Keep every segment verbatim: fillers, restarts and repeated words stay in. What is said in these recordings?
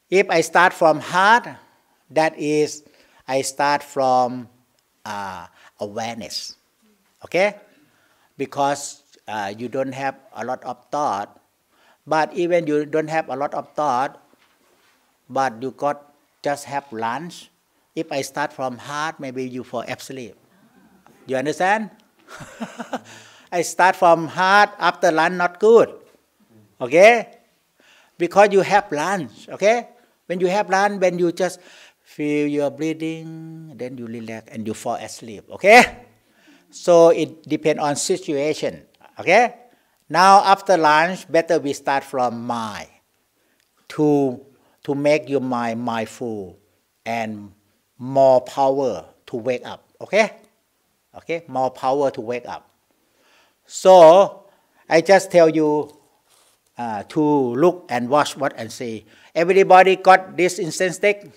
If I start from heart, that is, I start from uh, awareness. Okay? Because uh, you don't have a lot of thought. But even you don't have a lot of thought, but you got just have lunch. If I start from heart, maybe you fall asleep. You understand? I start from heart, after lunch not good. Okay? Because you have lunch. Okay? When you have lunch, when you just feel your breathing, then you relax and you fall asleep. Okay? So it depends on situation. Okay? Now after lunch, better we start from mind to, to make your mind mindful and more power to wake up. Okay? Okay? More power to wake up. So I just tell you uh, to look and watch what and see. Everybody got this incense stick?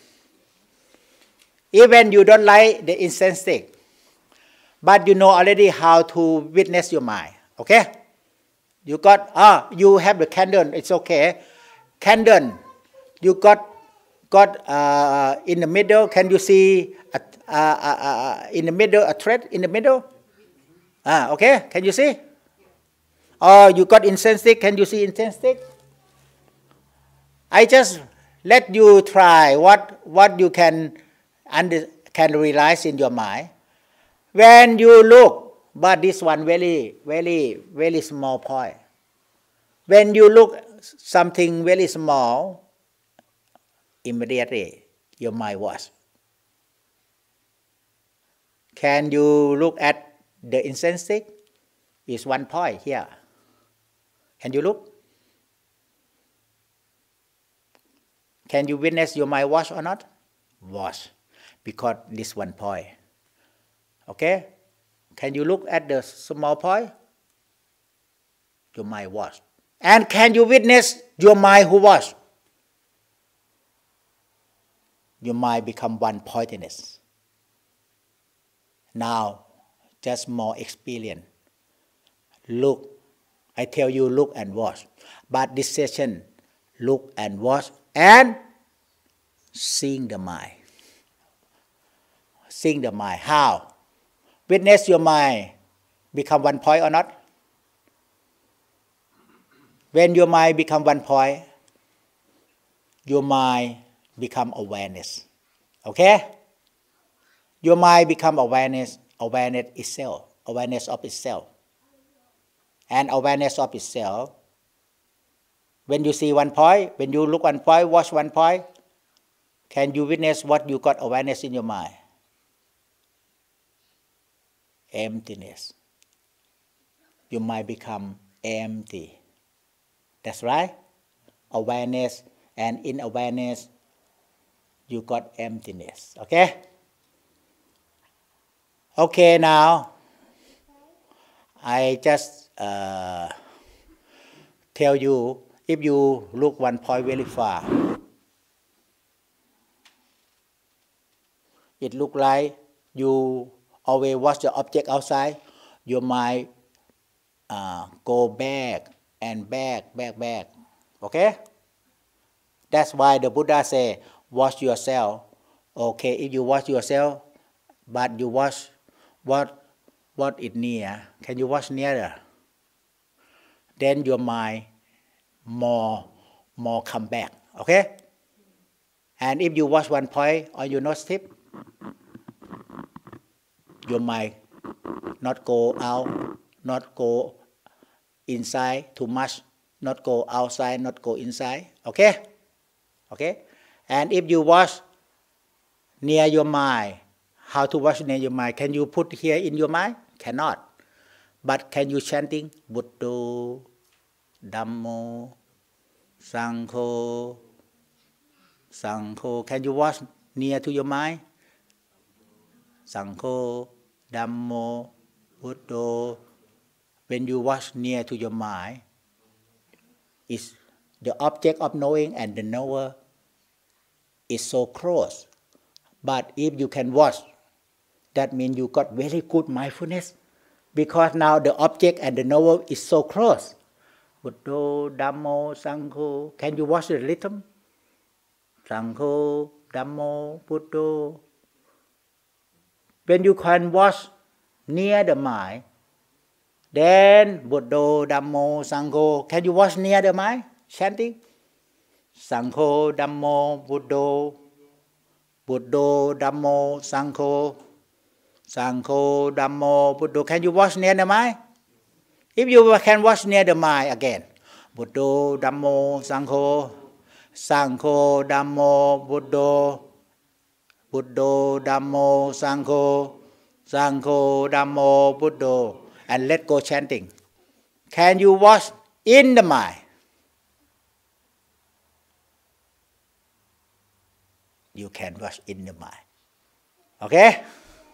Even you don't like the incense stick, but you know already how to witness your mind. Okay? You got, ah, you have the candle, it's okay. Candle, you got, got uh, in the middle, can you see a, uh, uh, uh, in the middle, a thread in the middle? Ah, okay, can you see? Or you got incense stick, can you see incense stick? I just let you try what, what you can, under, can realize in your mind. When you look, but this one very, very, very small point. When you look something very small, immediately your mind was. Can you look at the incense stick? It's one point here. Can you look? Can you witness your mind wash or not? Wash, because this one point. Okay? Can you look at the small point? Your mind wash. And can you witness your mind who wash? Your mind become one pointedness. Now, just more experience. Look. I tell you, look and watch. But this session, look and watch and seeing the mind. Seeing the mind. How? Witness your mind become one point or not? When your mind become one point, your mind become awareness. Okay? Your mind become awareness, awareness itself, awareness of itself. And awareness of itself, when you see one point, when you look one point, watch one point, can you witness what you got awareness in your mind? Emptiness. Your mind become empty. That's right. Awareness, and in awareness, you got emptiness. Okay? Okay, now, I just uh, tell you, if you look one point very far, it look like you always watch the object outside, your mind uh, go back and back, back, back. Okay? That's why the Buddha say, watch yourself. Okay, if you watch yourself, but you watch what, what is near, can you watch nearer? Then your mind more, more come back. Okay? And if you watch one point or you not tip, your mind not go out, not go inside too much, not go outside, not go inside. Okay? Okay? And if you watch near your mind, how to watch near your mind? Can you put here in your mind? Cannot. But can you chanting Buddha, Dhammo, Sangho, Sangho? Can you watch near to your mind? Sangho, Dhammo, Buddha. When you watch near to your mind, is the object of knowing and the knower is so close. But if you can watch, that means you got very good mindfulness, because now the object and the knower is so close. Buddha, Dhammo, Sangho. Can you watch the rhythm? Sangho, Dhammo, Buddho. When you can watch near the mind, then Buddho, Dhammo, Sangho. Can you watch near the mind? Chanting. Sangho, Dhammo, Buddho. Buddho, Dhammo, Sangho. Sangho, Dhammo, Buddho. Can you watch near the mind? If you can watch near the mind again. Buddho, Dhammo, Sangho. Sangho, Dhammo, Buddho. Buddho, Dhammo, Sangho. Sangho, Dhammo, Buddho. And let go chanting. Can you watch in the mind? You can watch in the mind. Okay?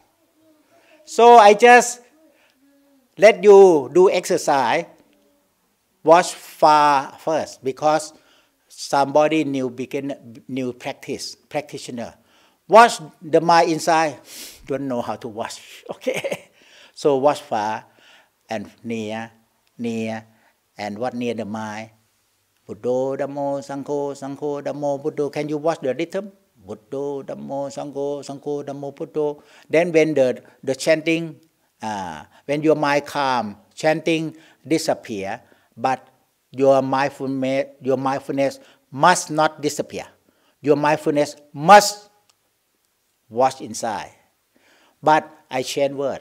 So I just let you do exercise. Watch far first because somebody new begin new practice practitioner. Watch the mind inside. Don't know how to watch. Okay? So watch far and near, near, and what near the mind? Buddho, Dhammo, Sangho, Sangho, Dhammo, Buddho. Can you watch the rhythm? Buddho, Dhammo, Sangho, Sangho, Dhammo, Buddho. Then when the, the chanting, uh, when your mind calm, chanting disappear, but your mindfulness, your mindfulness must not disappear. Your mindfulness must watch inside. But I change word.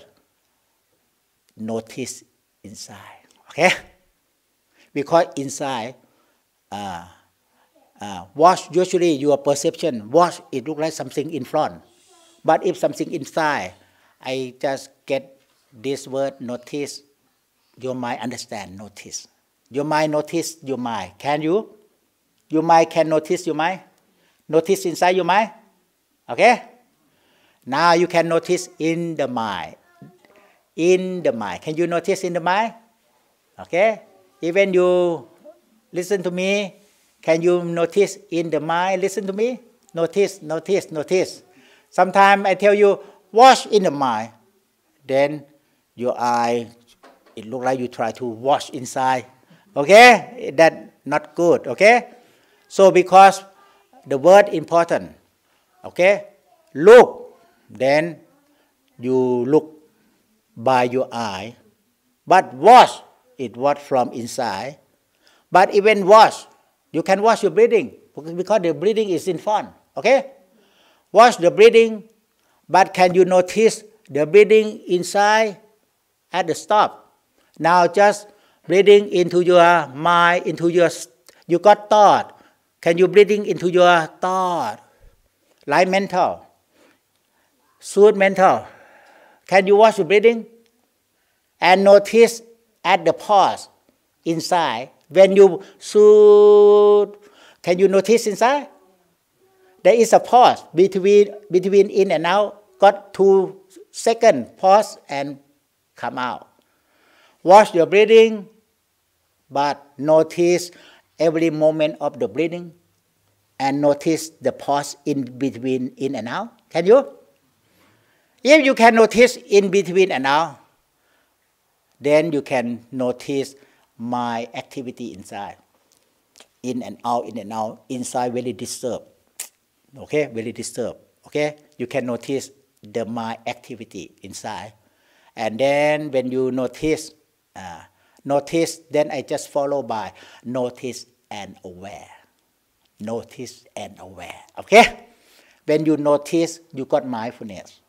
Notice inside. Okay? Because inside, uh, uh, watch usually your perception. Watch, it look like something in front. But if something inside, I just get this word, notice. Your mind understand, notice. Your mind notice your mind. Can you? Your mind can notice your mind? Notice inside your mind? Okay? Now you can notice in the mind. In the mind. Can you notice in the mind? Okay? Even you listen to me, can you notice in the mind? Listen to me. Notice, notice, notice. Sometimes I tell you, watch in the mind. Then your eye, it looks like you try to watch inside. Okay? That's not good. Okay? So because the word important. Okay? Look. Then you look by your eye. But watch, it was from inside. But even watch, you can watch your breathing because the breathing is in front. Okay? Watch the breathing, but can you notice the breathing inside at the stop? Now just breathing into your mind, into your, you got thought. Can you breathing into your thought? Like mental, soothe mental. Can you watch your breathing? And notice at the pause inside. When you soothe, can you notice inside? There is a pause between, between in and out. Got two seconds, pause and come out. Watch your breathing, but notice every moment of the breathing and notice the pause in between in and out. Can you? If you can notice in between and out, then you can notice my activity inside. In and out, in and out, inside very disturbed. Okay, very disturbed. Okay, you can notice the my activity inside. And then when you notice, uh, notice, then I just follow by notice and aware. Notice and aware. Okay? When you notice, you got mindfulness.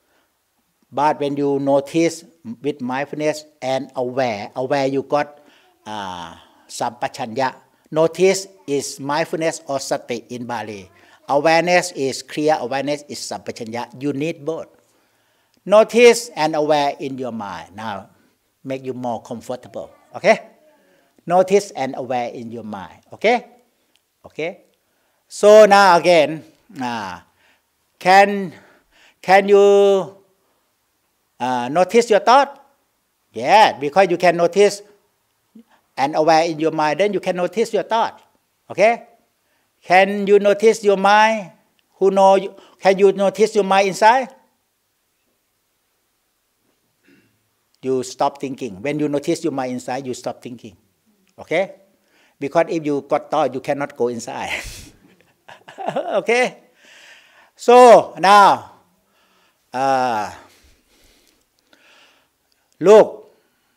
But when you notice with mindfulness and aware, aware you got uh, sampachanya. Notice is mindfulness or sati in Bali. Awareness is clear, awareness is sampachanya. You need both. Notice and aware in your mind. Now, make you more comfortable. Okay? Notice and aware in your mind. Okay? Okay? So now again, uh, can, can you uh, notice your thought? Yeah, because you can notice and aware in your mind, then you can notice your thought. Okay? Can you notice your mind? Who know? You, can you notice your mind inside? You stop thinking. When you notice your mind inside, you stop thinking. Okay? Because if you got thought, you cannot go inside. Okay. So now, uh, look,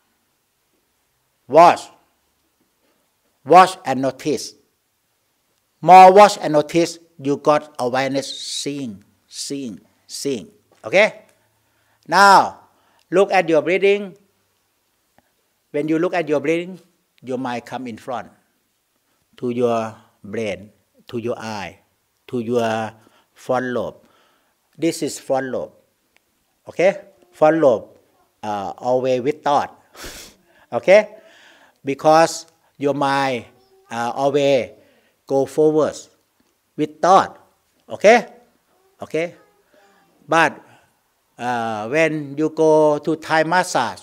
watch, watch and notice. More watch and notice, you got awareness, seeing, seeing, seeing. Okay? Now, look at your breathing. When you look at your breathing, your mind come in front to your brain, to your eye, to your front lobe. This is front lobe. Okay? Front lobe, uh, always with thought. Okay? Because your mind uh, always go forward with thought. Okay? Okay? But uh, when you go to Thai massage,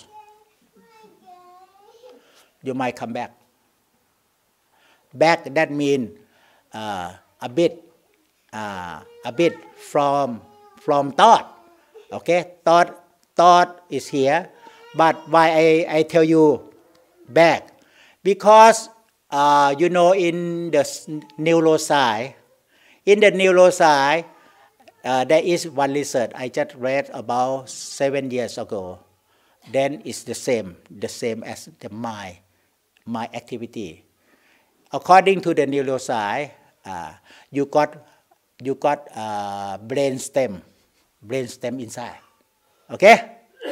you might come back. Back, that means uh, a bit, uh, a bit from from thought. Okay, thought, thought is here. But why I, I tell you back? Because uh, you know in the neuroscience, in the neuroscience, uh, there is one research I just read about seven years ago. Then it's the same, the same as the mind. My activity. According to the neuroscience, uh, you got you got uh, brain stem, brain stem inside. Okay,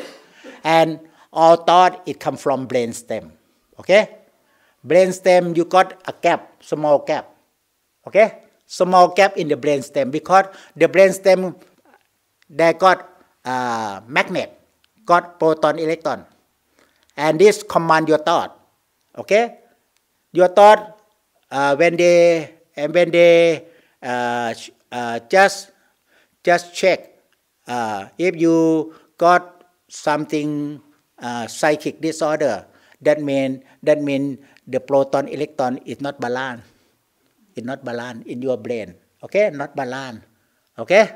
and all thought it come from brain stem. Okay, brain stem you got a gap, small gap. Okay, small gap in the brain stem because the brain stem they got uh, magnet, got proton, electron, and this command your thought. Okay, your thought uh, when they and when they uh, uh, just just check uh, if you got something uh, psychic disorder, that mean that mean the proton electron is not balanced. It's not balanced in your brain. Okay, not balanced. Okay,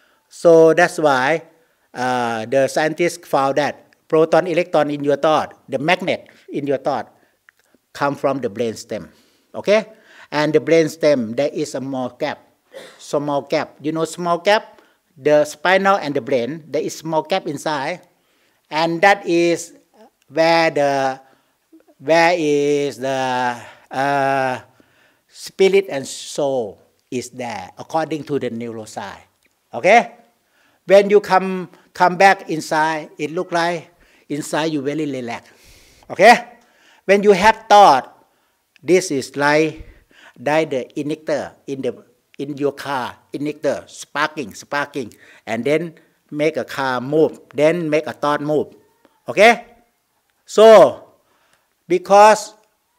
so that's why uh, the scientists found that proton electron in your thought, the magnet in your thought, come from the brain stem, okay? And the brain stem, there is a small gap, small gap. You know small gap? The spinal and the brain, there is small gap inside, and that is where the where is the uh, spirit and soul is there, according to the neuroscience, okay? When you come come back inside, it look like inside you very relaxed, okay? When you have thought, this is like, like the ignitor in the in your car, ignitor, sparking, sparking, and then make a car move, then make a thought move. Okay? So, because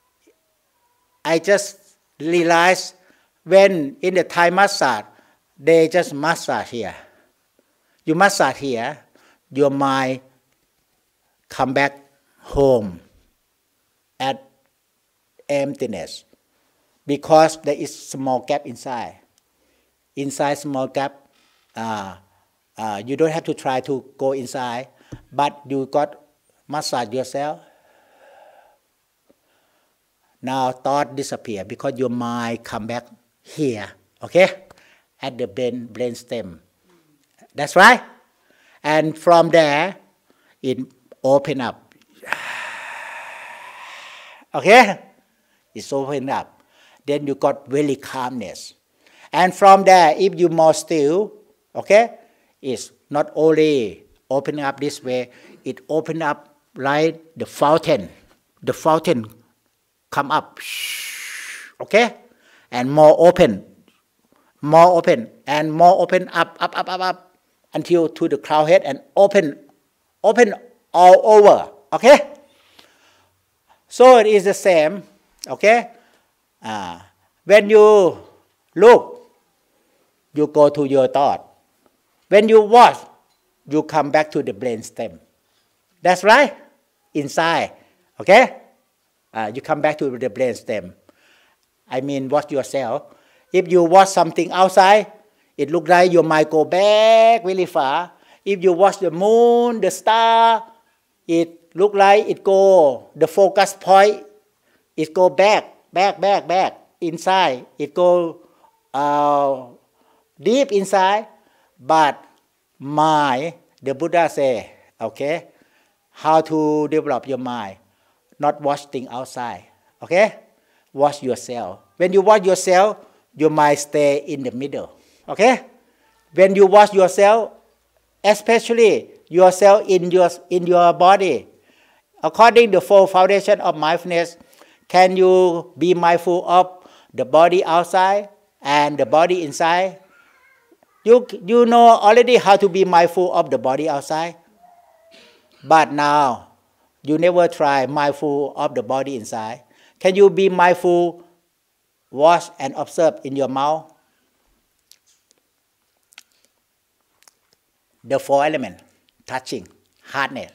I just realized when in the Thai massage, they just massage here. You massage here, your mind come back home at emptiness, because there is small gap inside. Inside small gap, uh, uh, you don't have to try to go inside, but you got massage yourself. Now thought disappear because your mind come back here, okay, at the brain brain stem. That's right. And from there, it open up. Okay, it's open up. Then you got very calmness. And from there, if you more still, okay, it's not only opening up this way, it open up like the fountain. The fountain come up, okay, and more open, more open, and more open up, up, up, up, up, until to the crown head and open, open all over, okay. So it is the same, okay? Uh, when you look, you go to your thought. When you watch, you come back to the brain stem. That's right, inside, okay? Uh, you come back to the brain stem. I mean, watch yourself. If you watch something outside, it looks like your mind go back really far. If you watch the moon, the star, it look like it go, the focus point, it go back, back, back, back, inside. It go uh, deep inside, but mind, the Buddha say, okay, how to develop your mind, not watch things outside, okay? Watch yourself. When you watch yourself, your mind stay in the middle, okay? When you watch yourself, especially yourself in your, in your body, according to the four foundation of mindfulness, can you be mindful of the body outside and the body inside? You, you know already how to be mindful of the body outside, but now you never try mindful of the body inside. Can you be mindful, watch and observe in your mouth? The four elements, touching, hardness.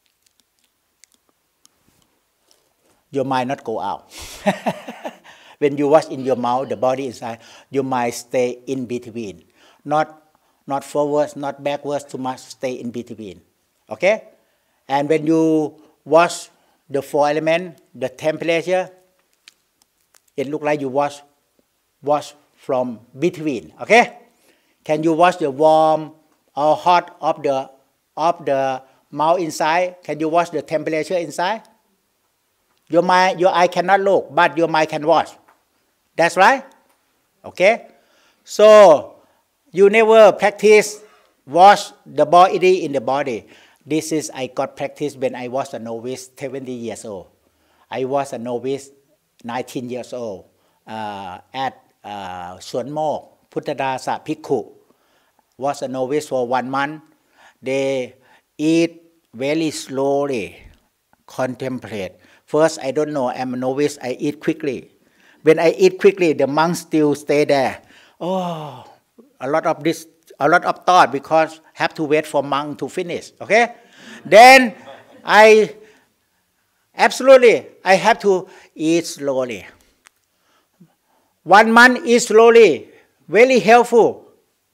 Your mind not go out. When you watch in your mouth, the body inside, your mind stay in between. Not, not forwards, not backwards too much, stay in between. Okay? And when you watch the four elements, the temperature, it look like you watch, watch from between. Okay? Can you watch the warm or hot of the, of the mouth inside? Can you watch the temperature inside? Your mind, your eye cannot look, but your mind can watch. That's right? Okay? So, you never practice watch the body in the body. This is, I got practice when I was a novice, seventy years old. I was a novice, nineteen years old, uh, at uh, Suan Mok, Puttadasa Bhikkhu. Was a novice for one month. They eat very slowly, contemplate. First, I don't know, I'm a novice, I eat quickly. When I eat quickly, the monks still stay there. Oh, a lot of this, a lot of thought because have to wait for monk to finish, okay? Then I, absolutely, I have to eat slowly. One month eat slowly, very helpful.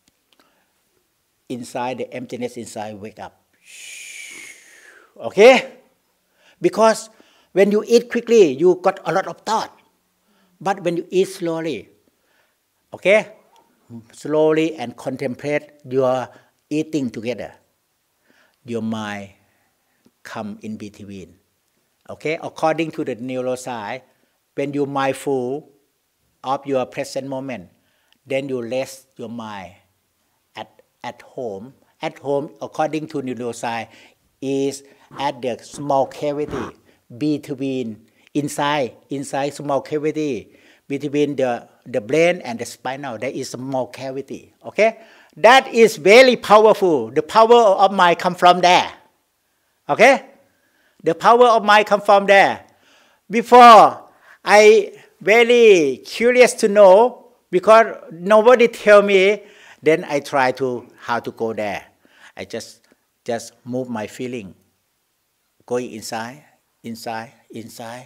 Inside, the emptiness inside, wake up. Okay? Because when you eat quickly, you got a lot of thought. But when you eat slowly, okay? Slowly and contemplate your eating together, your mind come in between. Okay? According to the neuroscience, when you're mindful of your present moment, then you rest your mind at, at home. At home, according to neuroscience, is at the small cavity between inside, inside small cavity, between the, the brain and the spinal, there is a small cavity, okay? That is very powerful. The power of mind come from there, okay? The power of mind come from there. Before, I very curious to know, because nobody tell me, then I try to, how to go there. I just, just move my feeling, going inside, inside, inside.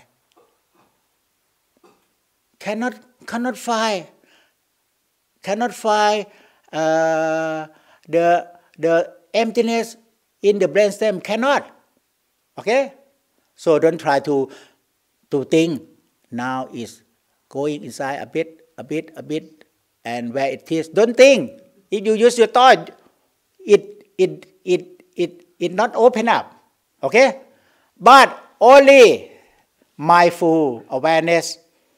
Cannot, cannot find, cannot find uh, the, the emptiness in the brainstem, cannot. Okay? So don't try to, to think. Now is going inside a bit, a bit, a bit, and where it is. Don't think. If you use your thought, it, it, it, it, it not open up. Okay? But only mindful awareness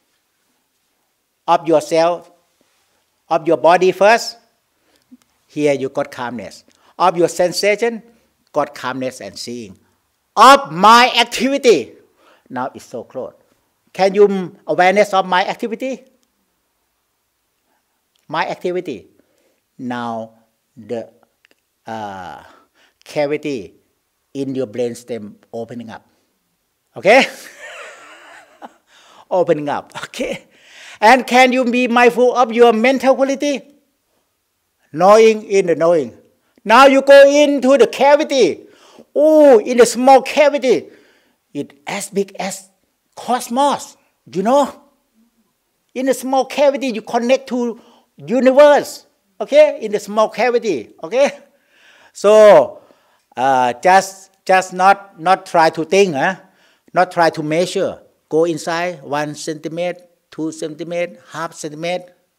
of yourself, of your body first. Here you got calmness. Of your sensation, got calmness and seeing. Of my activity, now it's so close. Can you awareness of my activity? My activity. Now the uh, cavity in your brainstem opening up. Okay? Opening up. Okay? And can you be mindful of your mental quality? Knowing in the knowing. Now you go into the cavity. Oh, in the small cavity. It's as big as cosmos. You know? In the small cavity, you connect to universe. Okay? In the small cavity. Okay? So, uh, just, just not, not try to think. Huh? Not try to measure. Go inside one centimeter. Two centimeter, half centimeter,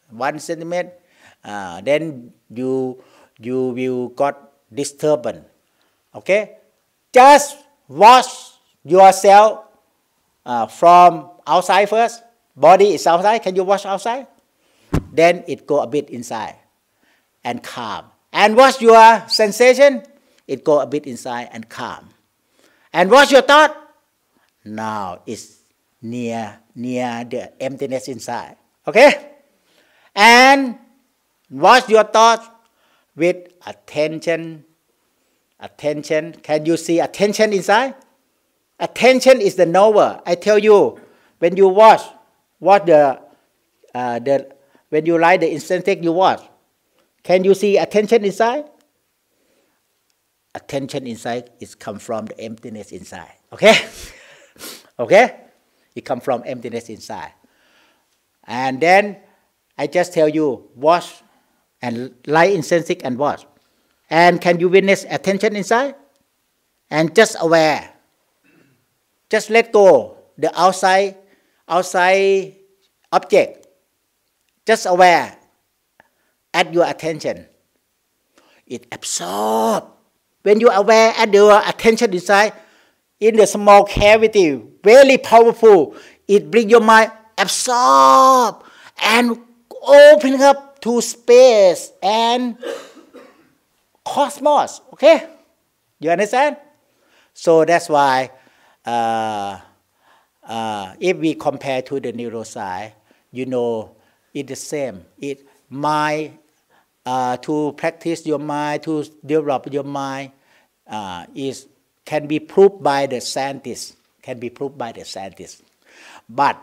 one centimeter, uh, then you you will got disturbance. Okay, just wash yourself uh, from outside first. Body is outside. Can you wash outside? Then it go a bit inside and calm. And what's your sensation? It go a bit inside and calm. And what's your thought? Now it's near near the emptiness inside. Okay? And what's your thought? With attention. Attention. Can you see attention inside? Attention is the knower. I tell you, when you watch, watch the uh, the when you light the incense stick, you watch. Can you see attention inside? Attention inside is come from the emptiness inside. Okay? Okay? It come from emptiness inside. And then I just tell you, watch and light incense stick and watch. And can you witness attention inside? And just aware. Just let go the outside, outside object. Just aware. At your attention. It absorbs. When you are aware at your attention inside, in the small cavity, very powerful, it brings your mind absorb and open up to space and cosmos. Okay? You understand? So that's why uh, uh, if we compare to the neuroscience, you know, it's the same. It mind uh, to practice your mind, to develop your mind, uh, is can be proved by the scientists. Can be proved by the scientists. But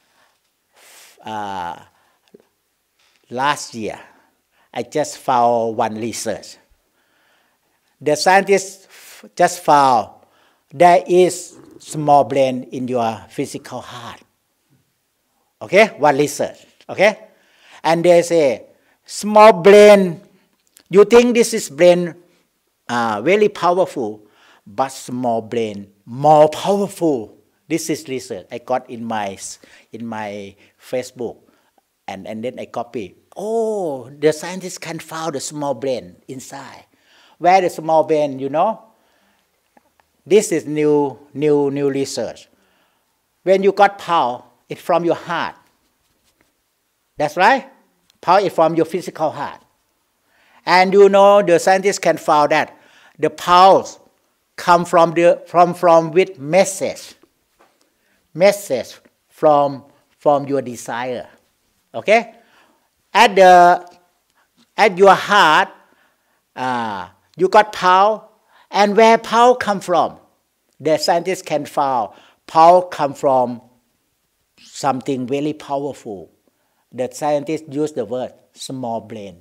uh, last year, I just found one research. The scientists just found there is small brain in your physical heart. Okay, one research. Okay, and they say small brain. You think this is brain uh, very powerful, but small brain more powerful. This is research I got in my in my Facebook, and and then I copy. Oh, the scientists can find the small brain inside. Where the small brain, you know? This is new new new research. When you got power, it's from your heart. That's right. Power is from your physical heart. And you know the scientists can find that the pulse come from the from from with message. Message from from your desire. Okay? At the at your heart, uh, you got power. And where power come from? The scientists can find power come from something very powerful. The scientists use the word small brain.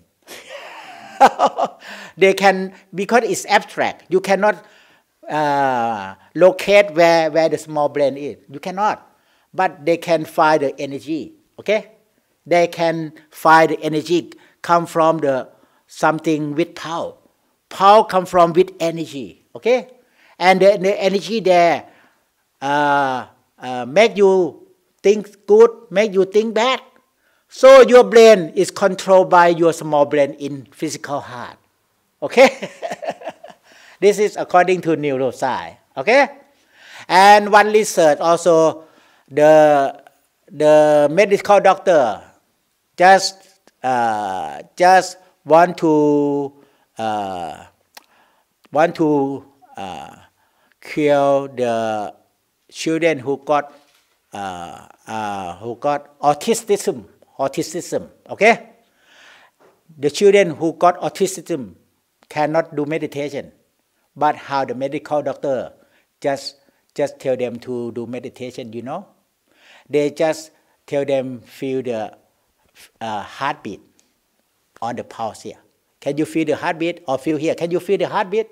They can, because it's abstract, you cannot uh, locate where, where the small brain is. You cannot. But they can find the energy. Okay? They can find the energy come from the something with power. Power come from with energy. Okay? And the, the energy there uh, uh, make you think good, make you think bad. So your brain is controlled by your small brain in physical heart. Okay? This is according to neuroscience. Okay? And one research also, the the medical doctor just uh, just want to uh, want to uh, cure the children who got uh, uh, who got autism. Autism, okay? The children who got autism cannot do meditation, but how the medical doctor just just tell them to do meditation, you know? They just tell them feel the uh, heartbeat on the pulse here. Can you feel the heartbeat or feel here? Can you feel the heartbeat?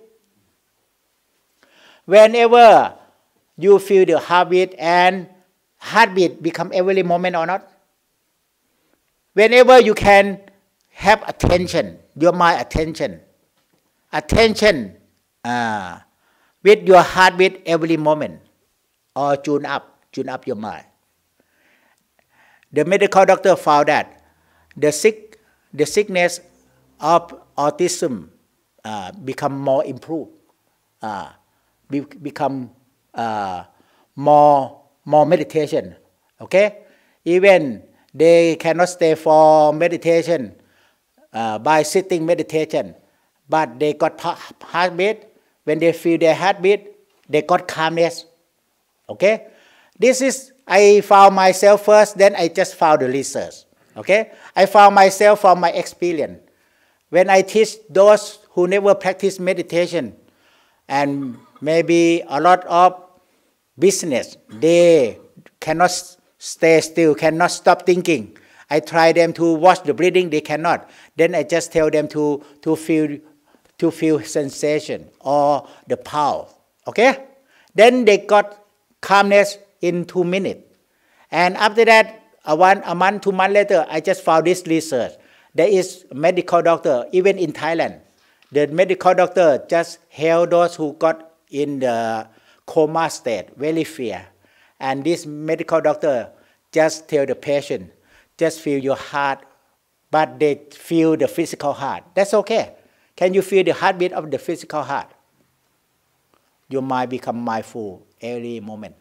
Whenever you feel the heartbeat and heartbeat become every moment or not? Whenever you can have attention, your mind attention, attention uh, with your heartbeat every moment, or tune up, tune up your mind. The medical doctor found that the sick, the sickness of autism uh, become more improved, uh, be, become uh, more more meditation. Okay, even they cannot stay for meditation uh, by sitting meditation, but they got heartbeat. When they feel their heartbeat, they got calmness. Okay, this is I found myself first, then I just found the research. Okay, I found myself from my experience. When I teach those who never practice meditation, and maybe a lot of business, they cannot stay still, cannot stop thinking. I try them to watch the breathing, they cannot. Then I just tell them to, to feel to feel sensation or the pulse. Okay? Then they got calmness in two minutes. And after that, a, one, a month, two months later, I just found this research. There is a medical doctor, even in Thailand. The medical doctor just help those who got in the coma state, very fear. And this medical doctor just tell the patient, just feel your heart, but they feel the physical heart. That's okay. Can you feel the heartbeat of the physical heart? Your mind become mindful every moment.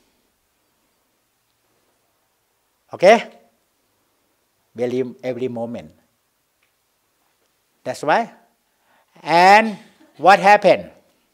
Okay? Very, every moment. That's why. And what happened?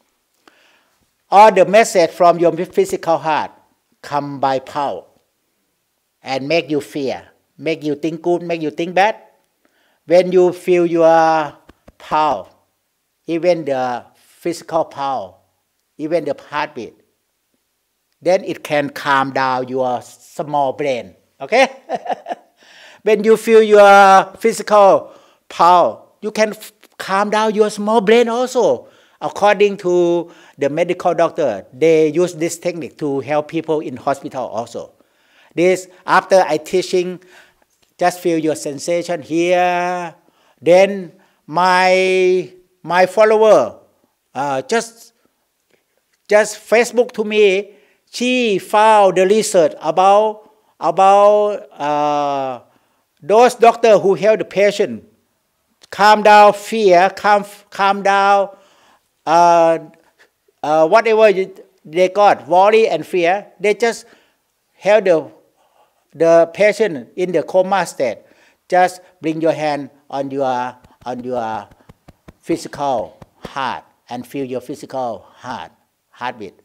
All the message from your physical heart come by power and make you fear, make you think good, make you think bad. When you feel your power, even the physical power, even the heartbeat, then it can calm down your small brain. Okay? When you feel your physical power, you can calm down your small brain also. According to the medical doctor, they use this technique to help people in hospital also. This, after I teaching, just feel your sensation here. Then my my follower uh, just just Facebook to me. She found the research about about uh, those doctors who help the patient calm down fear, calm calm down uh, uh, whatever you, they got, worry and fear. They just help the the patient in the coma state. Just bring your hand on your on your physical heart and feel your physical heart heartbeat.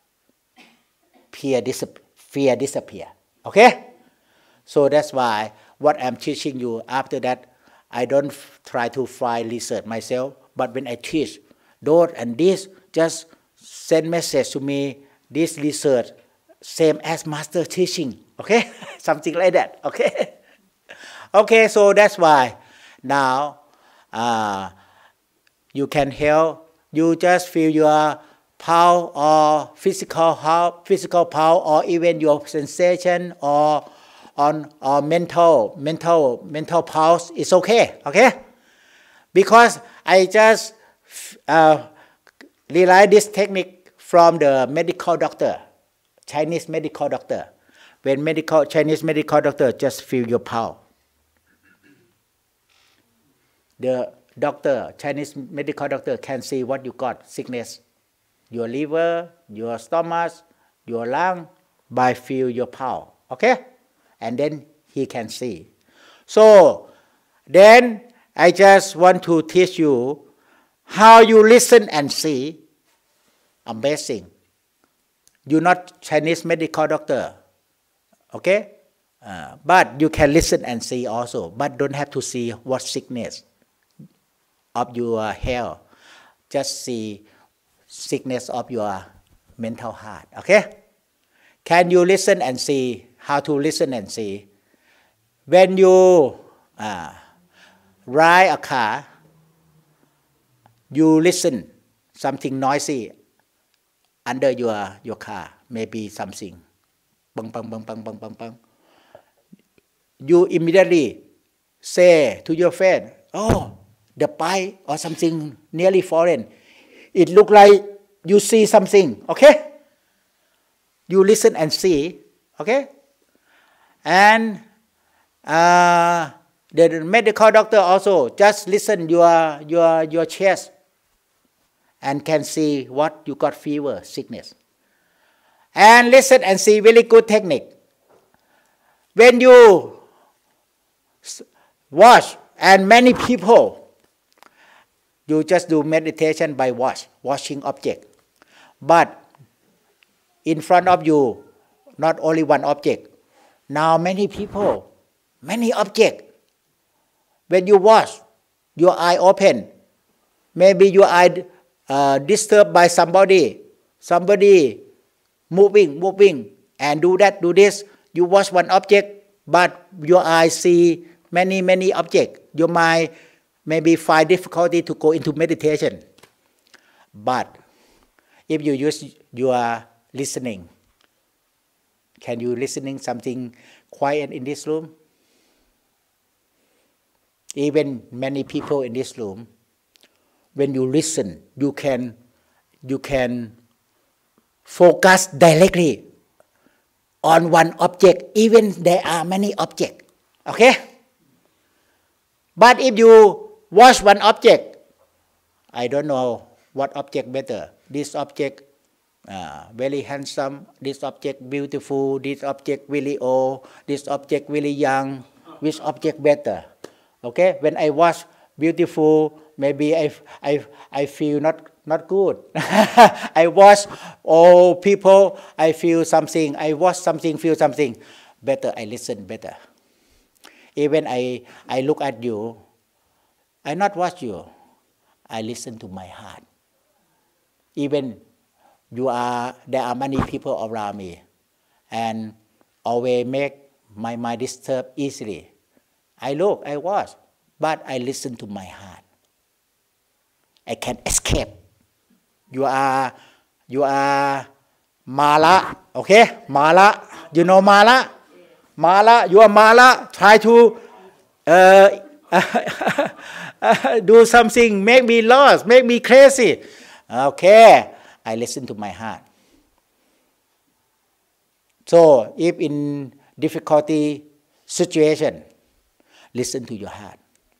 Fear disappear. Fear disappear. Okay? So that's why what I'm teaching you, after that, I don't try to find research myself, but when I teach, those and this just send message to me, this research, same as master teaching. Okay? Something like that. Okay? Okay, so that's why now uh, you can help. You just feel your power or physical help, physical power, or even your sensation or on or mental, mental, mental pulse. It's okay. Okay, because I just uh, realized this technique from the medical doctor, Chinese medical doctor. When medical Chinese medical doctor just feel your power. The doctor, Chinese medical doctor, can see what you got, sickness, your liver, your stomach, your lung, by feel your power. Okay? And then he can see. So, then I just want to teach you how you listen and see. Amazing. You're not Chinese medical doctor. Okay? Uh, but you can listen and see also. But don't have to see what sickness of your health. Just see sickness of your mental heart. Okay? Can you listen and see? How to listen and see? When you uh, ride a car, you listen something noisy under your, your car. Maybe something. Bang, bang, bang, bang, bang, bang, bang. You immediately say to your friend, oh, the pipe or something nearly foreign. It look like you see something, okay? You listen and see, okay? And uh, The medical doctor also just listen your your your chest and can see what you got fever, sickness. And listen and see very good technique. When you watch and many people, you just do meditation by watch, watching object. But in front of you, not only one object. Now many people, many objects. When you watch, your eye open. Maybe your eye uh, disturbed by somebody. Somebody moving, moving, and do that, do this. You watch one object, but your eye see many, many objects. Your mind maybe find difficulty to go into meditation. But if you use your listening, can you listening something quiet in this room? Even many people in this room, when you listen, you can you can focus directly on one object, even there are many objects. Okay? But if you watch one object, I don't know what object better. This object uh, very handsome, this object beautiful, this object really old, this object really young. Which object better? Okay, when I watch beautiful, maybe I, I, I feel not, not good. I watch old people, I feel something. I watch something, feel something. Better I listen better. Even I, I look at you, I not watch you. I listen to my heart. Even you are, there are many people around me, and always make my mind disturb easily. I look, I watch, but I listen to my heart. I can escape. You are, you are Mala, okay? Mala, you know Mala? Mala, you are Mala. Try to uh, do something, make me lost, make me crazy. Okay, I listen to my heart. So, if in difficulty situation, listen to your heart.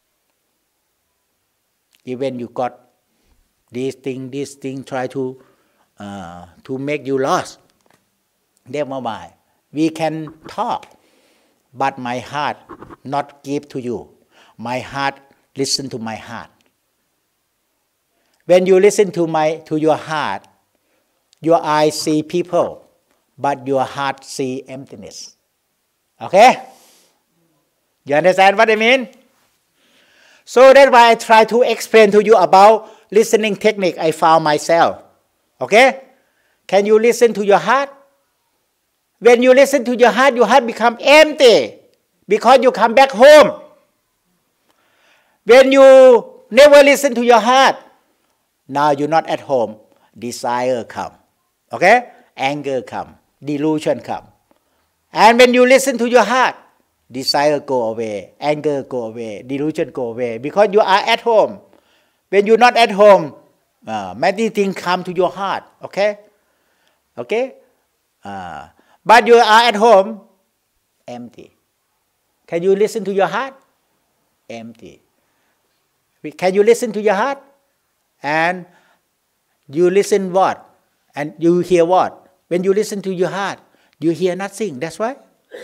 Even you got this thing, this thing, try to uh, to make you lost. Never mind. We can talk, but my heart not give to you. My heart listen to my heart. When you listen to my to your heart, your eyes see people, but your heart see emptiness. Okay? You understand what I mean? So that's why I try to explain to you about listening technique I found myself. Okay? Can you listen to your heart? When you listen to your heart, your heart become empty because you come back home. When you never listen to your heart, now you're not at home, desire come. Okay? Anger come, delusion come. And when you listen to your heart, desire go away, anger go away, delusion go away, because you are at home. When you're not at home, uh, many things come to your heart. Okay? Okay? Uh, but you are at home, empty. Can you listen to your heart? Empty. Can you listen to your heart? And you listen what? And you hear what? When you listen to your heart, you hear nothing. That's why.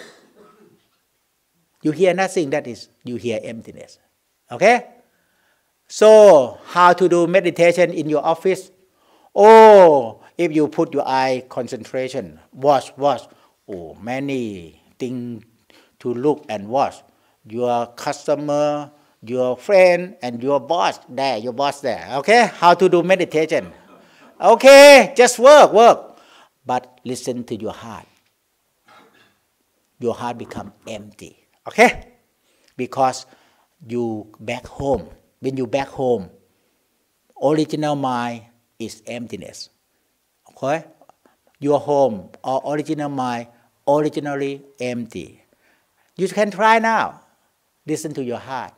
You hear nothing, that is, you hear emptiness. Okay? So, how to do meditation in your office? Oh, if you put your eye concentration, watch, watch. Oh, many things to look and watch. Your customer, your friend, and your boss there, your boss there. Okay? How to do meditation? Okay, just work, work. But listen to your heart. Your heart become empty. Okay? Because you back home. When you back home, original mind is emptiness. Okay? Your home or original mind, originally empty. You can try now. Listen to your heart.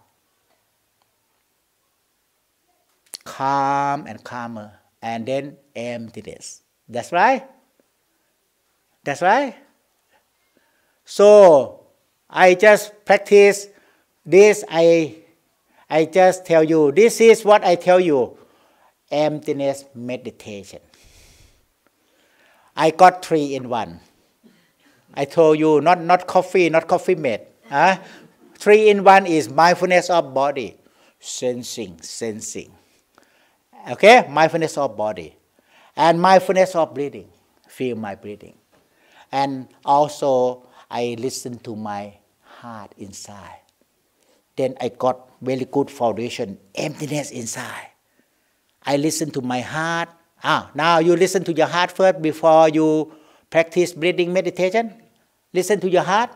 Calm and calmer. And then emptiness. That's right? That's right? So, I just practice This I, I just tell you, this is what I tell you, emptiness meditation. I got three in one. I told you, not, not coffee, not coffee made. Huh? Three in one is mindfulness of body, sensing, sensing. Okay, mindfulness of body. And mindfulness of breathing, feel my breathing. And also, I listen to my heart inside. Then I got very good foundation, emptiness inside. I listen to my heart. Ah, now you listen to your heart first before you practice breathing meditation. Listen to your heart.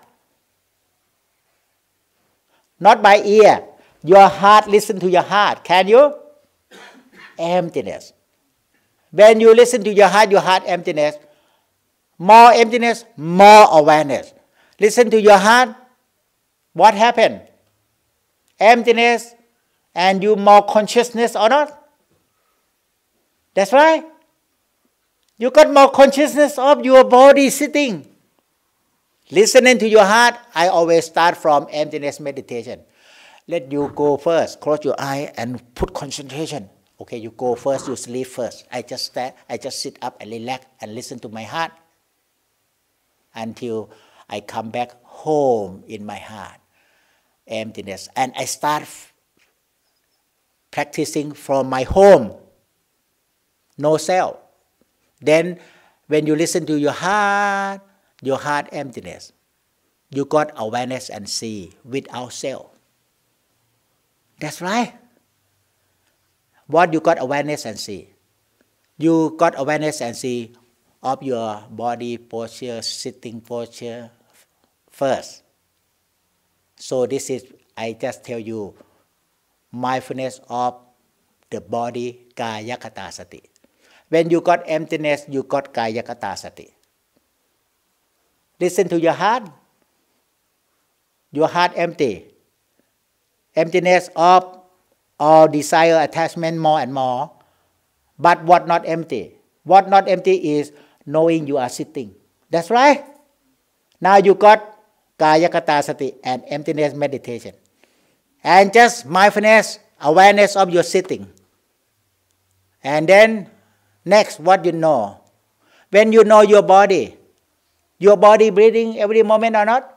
Not by ear. Your heart, listen to your heart. Can you? Emptiness. When you listen to your heart, your heart emptiness. More emptiness, more awareness. Listen to your heart. What happened? Emptiness, and you more consciousness or not? That's right. You got more consciousness of your body sitting. Listening to your heart, I always start from emptiness meditation. Let you go first. Close your eye and put concentration. Okay, you go first, you sleep first. I just stand, I just sit up and relax and listen to my heart until I come back home in my heart. Emptiness. And I start practicing from my home. No self. Then when you listen to your heart, your heart emptiness, you got awareness and see without self. That's right. What you got awareness and see? You got awareness and see of your body posture, sitting posture first. So this is, I just tell you, mindfulness of the body, kaya kata sati. When you got emptiness, you got kaya kata sati. Listen to your heart. Your heart empty. Emptiness of all desire, attachment, more and more. But what not empty? What not empty is knowing you are sitting. That's right. Now you got kaya kata sati and emptiness meditation. And just mindfulness, awareness of your sitting. And then next, what you know? When you know your body, your body breathing every moment or not,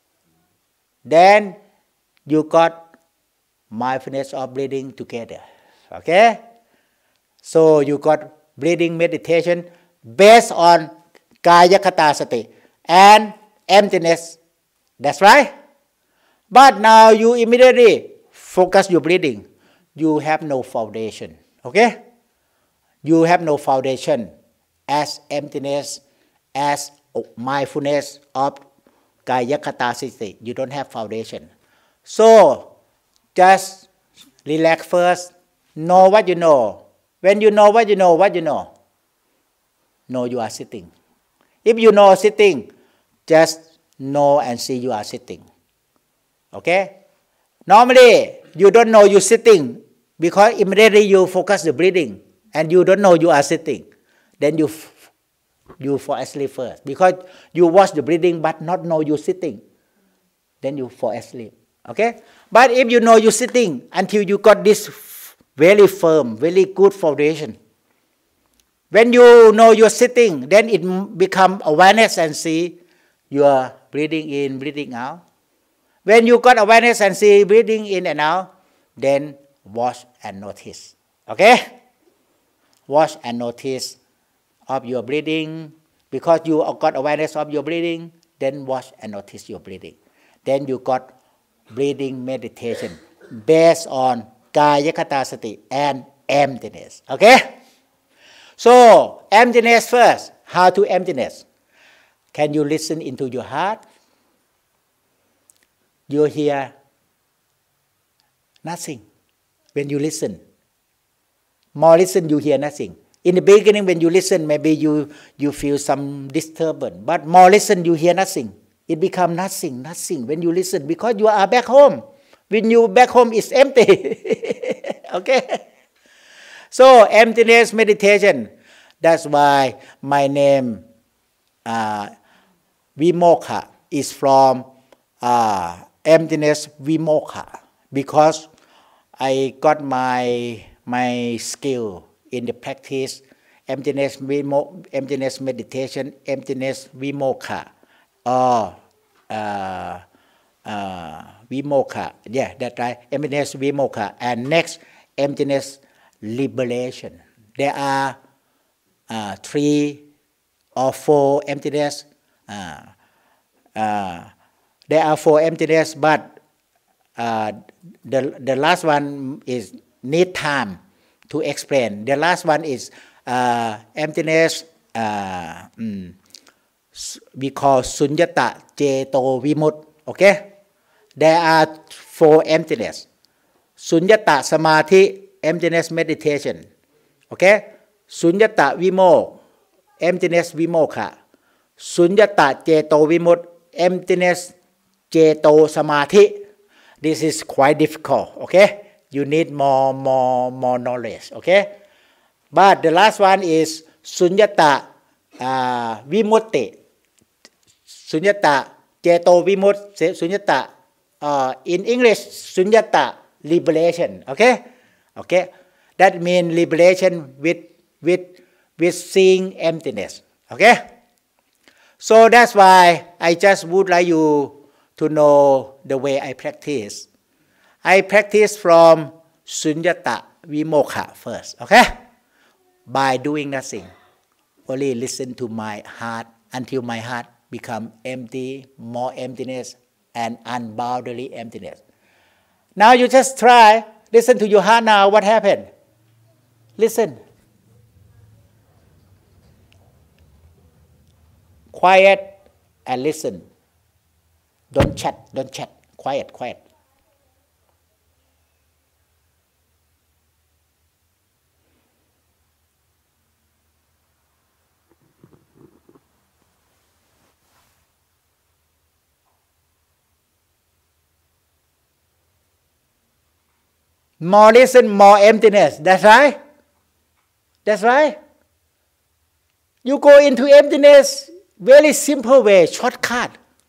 then you got mindfulness of breathing together. Okay? So you got breathing meditation based on kaya kata sati and emptiness. That's right. But now you immediately focus your breathing. You have no foundation. Okay? You have no foundation as emptiness, as mindfulness of kaya kata sati. You don't have foundation. So just relax first. Know what you know. When you know what you know, what you know? Know you are sitting. If you know sitting, just know and see you are sitting. Okay? Normally, you don't know you're sitting because immediately you focus the breathing and you don't know you are sitting. Then you you fall asleep first because you watch the breathing but not know you're sitting. Then you fall asleep. Okay? But if you know you're sitting until you got this very firm, very good foundation. When you know you're sitting, then it become awareness and see you are breathing in, breathing out. When you got awareness and see breathing in and out, then watch and notice. Okay? Watch and notice of your breathing. Because you got awareness of your breathing, then watch and notice your breathing. Then you got breathing meditation based on kaya kata sati and emptiness. Okay? So, emptiness first. How to emptiness? Can you listen into your heart? You hear nothing. When you listen, more listen, you hear nothing. In the beginning, when you listen, maybe you, you feel some disturbance. But more listen, you hear nothing. It becomes nothing, nothing when you listen because you are back home. When you back home, it's empty. Okay? So, emptiness meditation. That's why my name, uh, Vimokkha, is from uh, emptiness Vimokkha, because I got my my skill in the practice emptiness Vimo, emptiness meditation, emptiness Vimokkha, or uh, uh, Vimokkha. Yeah, that's right. Emptiness Vimokkha, and next emptiness liberation. There are uh, three or four emptiness. Uh, uh, there are four emptiness, but uh, the the last one is need time to explain. The last one is uh, emptiness. Uh, mm, we call sunyata ceto vimut. Okay, there are four emptiness. Sunyata samadhi, emptiness meditation. Okay, sunyata vimok, emptiness vimokkha. Sunyata ceto vimut, emptiness ceto samadhi. This is quite difficult. Okay, you need more more more knowledge. Okay, but the last one is sunyata uh, vimutti. Sunyata ceto vimut. Sunyata uh, in English sunyata liberation. Okay, okay, that means liberation with with with seeing emptiness. Okay. So that's why I just would like you to know the way I practice. I practice from sunyata vimokkha first, okay? By doing nothing. Only listen to my heart until my heart become empty, more emptiness, and unboundedly emptiness. Now you just try, listen to your heart now, what happened? Listen. Quiet and listen. Don't chat, don't chat. Quiet, quiet. More listen, more emptiness. That's right. That's right. You go into emptiness. Very simple way, shortcut.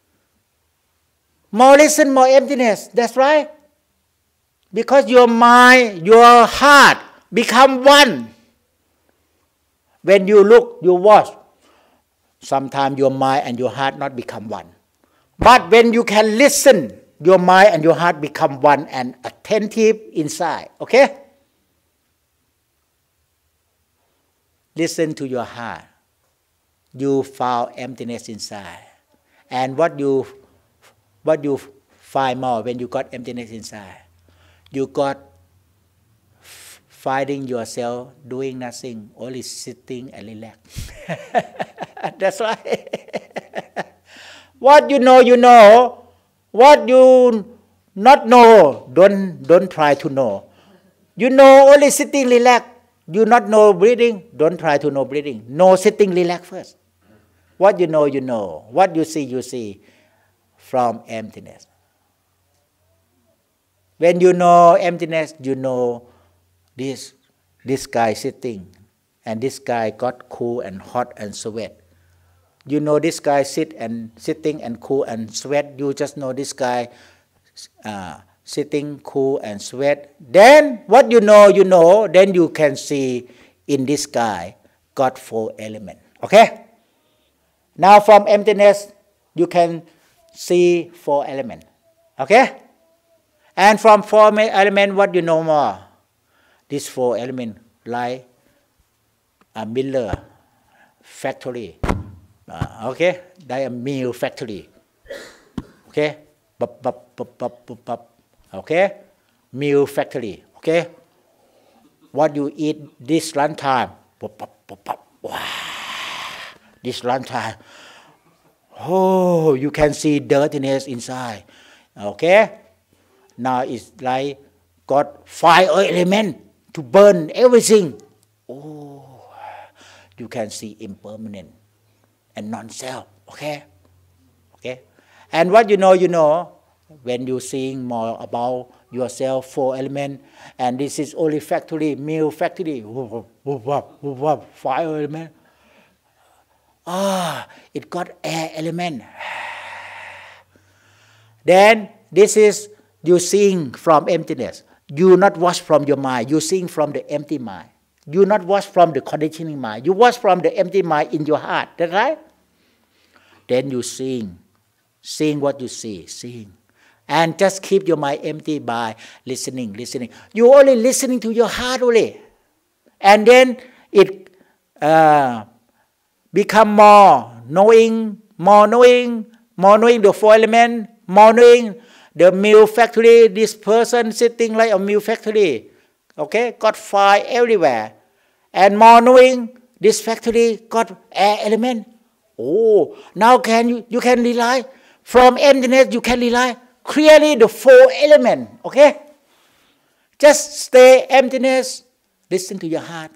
More listen, more emptiness. That's right. Because your mind, your heart become one. When you look, you watch. Sometimes your mind and your heart not become one. But when you can listen, your mind and your heart become one and attentive inside. Okay? Listen to your heart. You found emptiness inside. And what you what you find more when you got emptiness inside? You got f- finding yourself doing nothing, only sitting and relax. That's right. What you know, you know. What you not know, don't don't try to know. You know only sitting, relax. You not know breathing, don't try to know breathing. Know sitting, relax first. What you know, you know. What you see, you see from emptiness. When you know emptiness, you know this, this guy sitting and this guy got cool and hot and sweat. You know this guy sit and sitting and cool and sweat. You just know this guy uh, sitting cool and sweat. Then what you know, you know. Then you can see in this guy got four elements. Okay? Now from emptiness, you can see four elements. Okay? And from four elements, what you know more? These four elements like a miller factory. Uh, okay? Like a meal factory. Okay? Bup, bup, bup, bup, bup, bup. Okay? Meal factory. Okay? What you eat this lunchtime? Bup, bup, bup, bup. Wow. This lunchtime, oh, you can see dirtiness inside. Okay? Now it's like got fire element to burn everything. Oh, you can see impermanent and non-self. Okay? Okay? And what you know, you know, when you seeing more about yourself, four elements, and this is only factory, meal factory, whoop, whoop, whoop, whoop, whoop, fire element. Ah, it got air element. Then This is you seeing from emptiness. You not watch from your mind. You seeing from the empty mind. You not watch from the conditioning mind. You watch from the empty mind in your heart. That's right? Then you seeing. Seeing what you see. Seeing. And just keep your mind empty by listening, listening. You only listening to your heart only. And then it uh, become more knowing, more knowing, more knowing the four elements, more knowing the milk factory, this person sitting like a milk factory. Okay, got fire everywhere. And more knowing this factory got air element. Oh, now can you, you can realize from emptiness you can realize clearly the four elements. Okay? Just stay emptiness, listen to your heart.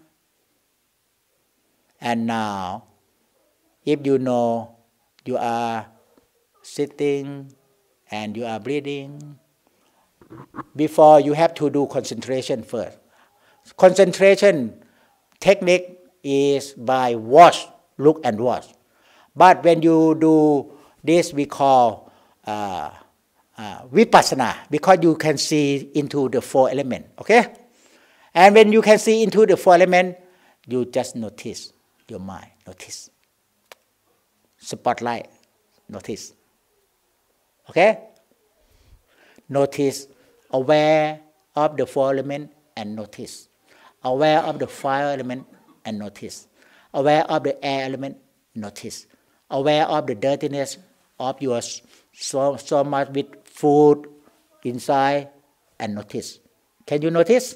And now, if you know you are sitting and you are breathing, before you have to do concentration first. Concentration technique is by watch, look and watch. But when you do this, we call uh, uh, vipassana, because you can see into the four elements. Okay? And when you can see into the four elements, you just notice your mind. Notice. Spotlight. Notice. Okay? Notice. Aware of the four elements and notice. Aware of the fire element and notice. Aware of the air element, notice. Aware of the dirtiness of your so, so much with food inside and notice. Can you notice?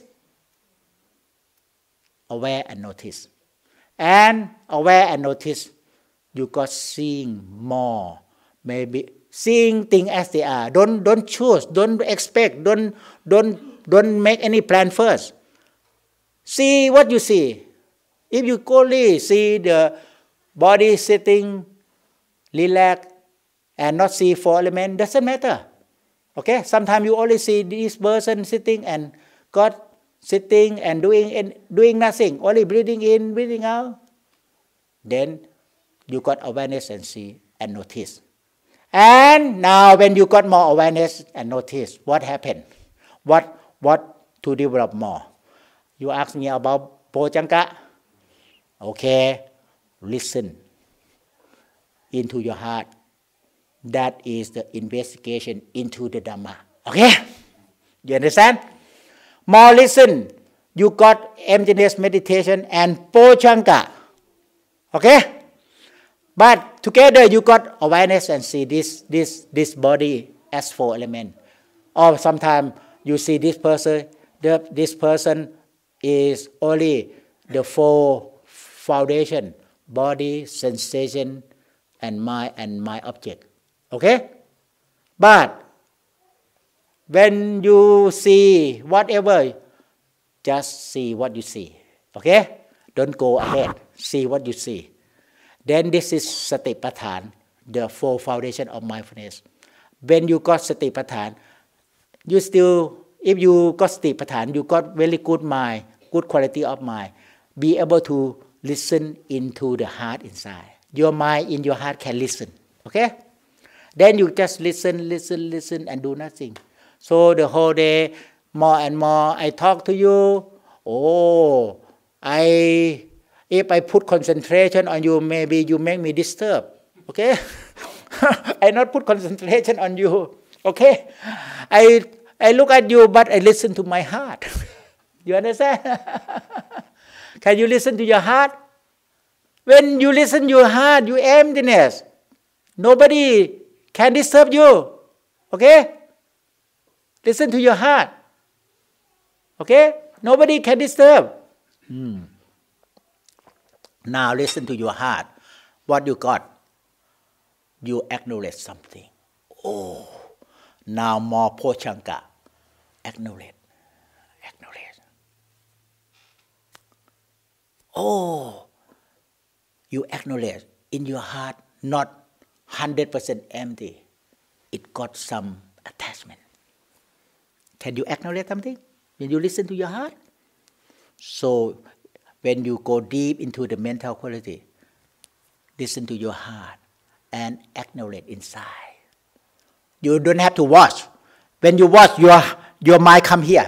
Aware and notice. And aware and notice, you got seeing more. Maybe seeing things as they are. Don't don't choose. Don't expect. Don't don't don't make any plan first. See what you see. If you only see the body sitting, relaxed, and not see four elements, doesn't matter. Okay. Sometimes you only see this person sitting and God sitting and doing and doing nothing, only breathing in, breathing out. Then you got awareness and see and notice. And now when you got more awareness and notice, what happened? What, what to develop more? You ask me about Bojangka. Okay, listen into your heart. That is the investigation into the Dhamma. Okay? You understand? More listen. You got emptiness meditation and Bojangka. Okay? But together you got awareness and see this, this, this body as four elements. Or sometimes you see this person, the, this person is only the four foundation, body, sensation, and mind and mind object. Okay? But when you see whatever, just see what you see. Okay? Don't go ahead. See what you see. Then this is Satipatthana, the four foundation of mindfulness. When you got Satipatthana, you still, if you got Satipatthana, you got very good mind, good quality of mind. Be able to listen into the heart inside. Your mind in your heart can listen. Okay? Then you just listen, listen, listen, and do nothing. So the whole day, more and more, I talk to you. Oh, I... If I put concentration on you, maybe you make me disturb. Okay? I not put concentration on you. Okay? I I look at you, but I listen to my heart. You understand? Can you listen to your heart? When you listen to your heart, you emptiness. Nobody can disturb you. Okay? Listen to your heart. Okay? Nobody can disturb. Hmm. Now listen to your heart. What you got? You acknowledge something. Oh, now more Bojangka. Acknowledge. Acknowledge. Oh, you acknowledge in your heart, not one hundred percent empty. It got some attachment. Can you acknowledge something when you listen to your heart? So, when you go deep into the mental quality, listen to your heart and acknowledge inside. You don't have to watch. When you watch, your, your mind come here.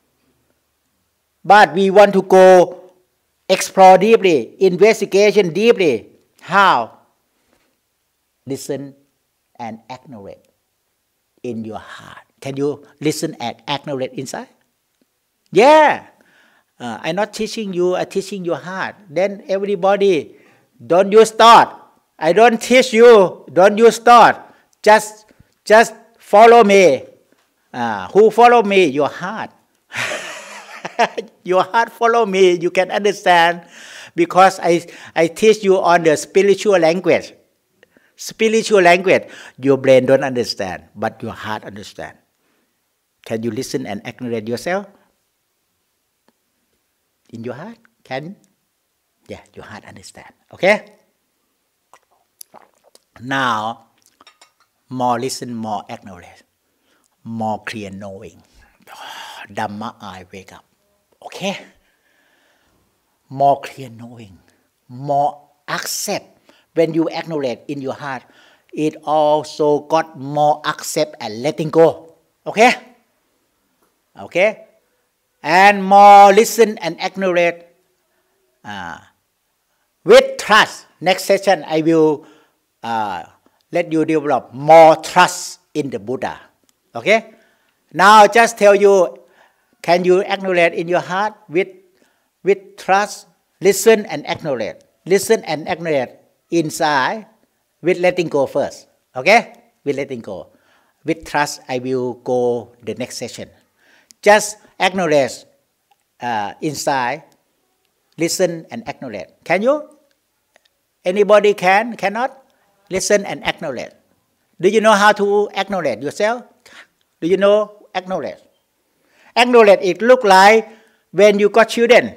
But we want to go explore deeply, investigation deeply. How? Listen and acknowledge in your heart. Can you listen and acknowledge inside? Yeah. Uh, I'm not teaching you, I'm teaching your heart. Then everybody, don't use thought. I don't teach you, don't use thought. Just, just follow me. Uh, who follow me? Your heart. Your heart follow me. You can understand because I, I teach you on the spiritual language. Spiritual language. Your brain don't understand, but your heart understand. Can you listen and acknowledge yourself? In your heart? Can? Yeah, your heart understand. Okay? Now, more listen, more acknowledge. More clear knowing. Oh, Dhamma, I wake up. Okay? More clear knowing. More accept. When you acknowledge in your heart, it also got more accept and letting go. Okay? Okay? And more listen and acknowledge uh, with trust. Next session, I will uh, let you develop more trust in the Buddha. Okay? Now, just tell you, can you acknowledge in your heart with, with trust? Listen and acknowledge. Listen and acknowledge inside with letting go first. Okay? With letting go. With trust, I will go the next session. Just acknowledge uh, inside, listen and acknowledge. Can you? Anybody can? Cannot? Listen and acknowledge. Do you know how to acknowledge yourself? Do you know acknowledge? Acknowledge, it look like when you got children.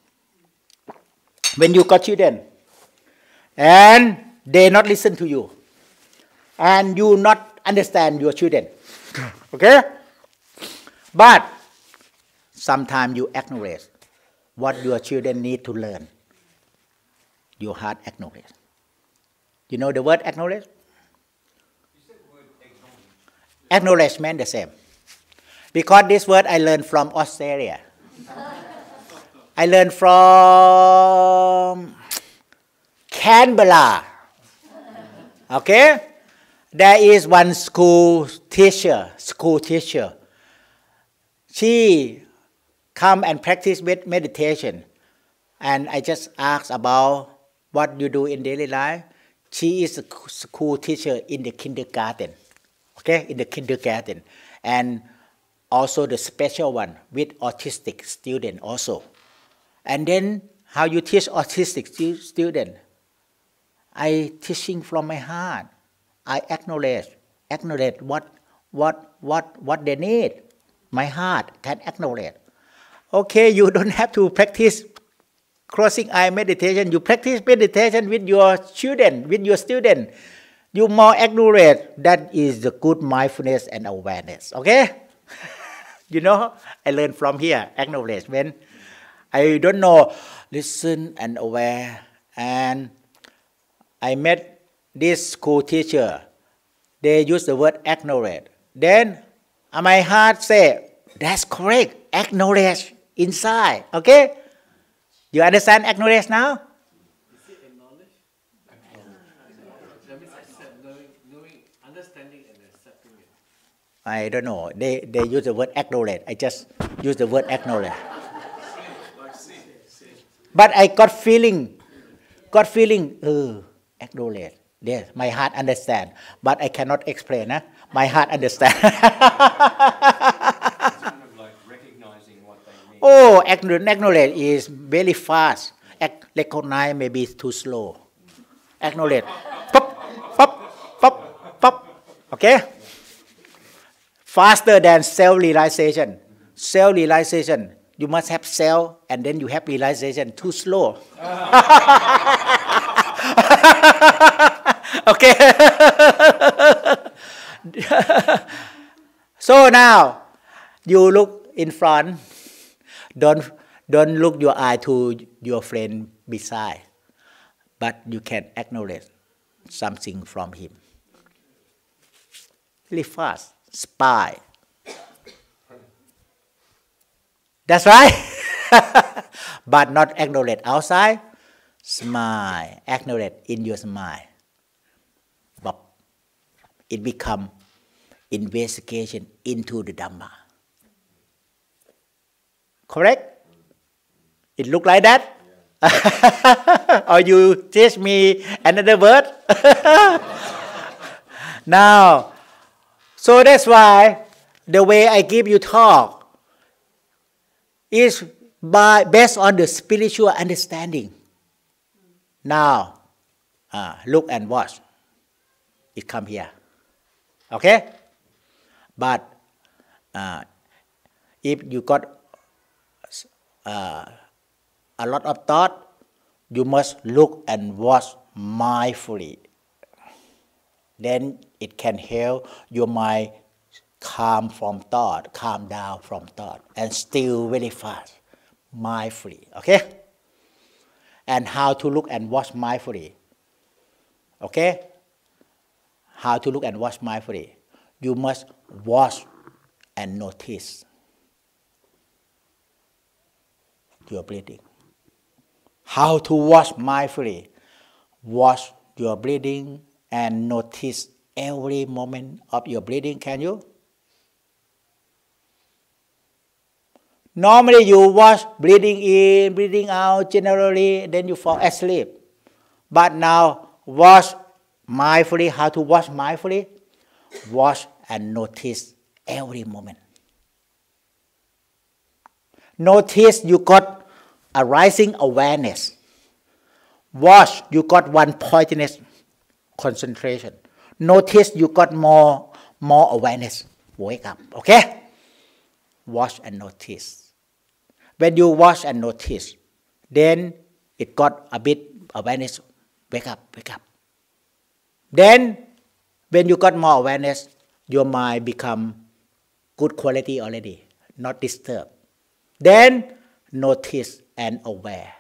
When you got children. And they not listen to you. And you not understand your children. Okay? But sometimes you acknowledge what your children need to learn. Your heart acknowledge. You know the word acknowledge? You said word acknowledge. Acknowledgement the same. Because this word I learned from Australia. I learned from Canberra. Okay? There is one school teacher, school teacher. She come and practice with meditation. And I just asked about what you do in daily life. She is a school teacher in the kindergarten. Okay? In the kindergarten. And also the special one with autistic student also. And then how you teach autistic stu student? I teaching from my heart. I acknowledge, acknowledge what, what, what, what they need. My heart can acknowledge. Okay, you don't have to practice crossing eye meditation. You practice meditation with your children, with your student. You more acknowledge. That is the good mindfulness and awareness. Okay? You know, I learned from here, acknowledgement. I don't know, listen and aware. And I met this school teacher. They use the word acknowledge. Then my heart say, that's correct, acknowledge inside. Okay? You understand acknowledge now? Is it acknowledge? That means accept, knowing, knowing, understanding and accepting it. I don't know. They, they use the word acknowledge. I just use the word acknowledge. But I got feeling, got feeling, uh, acknowledge. Yes, my heart understand. But I cannot explain. Huh? My heart understand. It's kind of like recognizing what they mean. Oh, acknowledge is very fast. Recognize maybe too slow. Acknowledge. Pop, pop, pop, pop. Okay? Faster than self-realization. Self-realization. You must have self and then you have realization. Too slow. Okay. So now you look in front. Don't don't look your eye to your friend beside, but you can acknowledge something from him. Really fast. Spy. That's right. But not acknowledge outside. Smile. Acknowledge in your smile. But it become investigation into the Dhamma. Correct? It look like that? Or you teach me another word? Now, so that's why the way I give you talk is by based on the spiritual understanding. Now, uh, look and watch. It come here. Okay? But uh, if you got uh, a lot of thought, you must look and watch mindfully. Then it can help your mind calm from thought, calm down from thought, and still very fast, mindfully. Okay? And how to look and watch mindfully. Okay? How to look and watch mindfully. You must watch and notice your breathing. How to watch mindfully. Watch your breathing and notice every moment of your breathing. Can you? Normally you watch breathing in, breathing out generally, then you fall asleep. But now watch mindfully. How to watch mindfully? Watch and notice every moment. Notice you got a rising awareness. Watch, you got one pointedness, concentration. Notice you got more, more awareness. Wake up, okay? Watch and notice. When you watch and notice, then it got a bit awareness. Wake up, wake up. Then, when you got more awareness, your mind become good quality already, not disturbed. Then, notice and aware.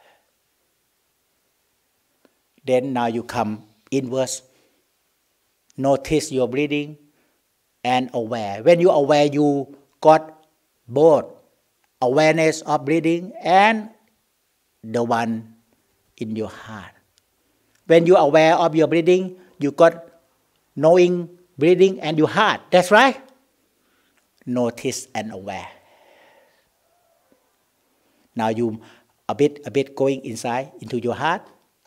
Then now you come inwards. Notice your breathing and aware. When you aware, you got both awareness of breathing and the one in your heart. When you are aware of your breathing, you got knowing breathing and your heart. That's right. Notice and aware. Now you a bit a bit going inside into your heart.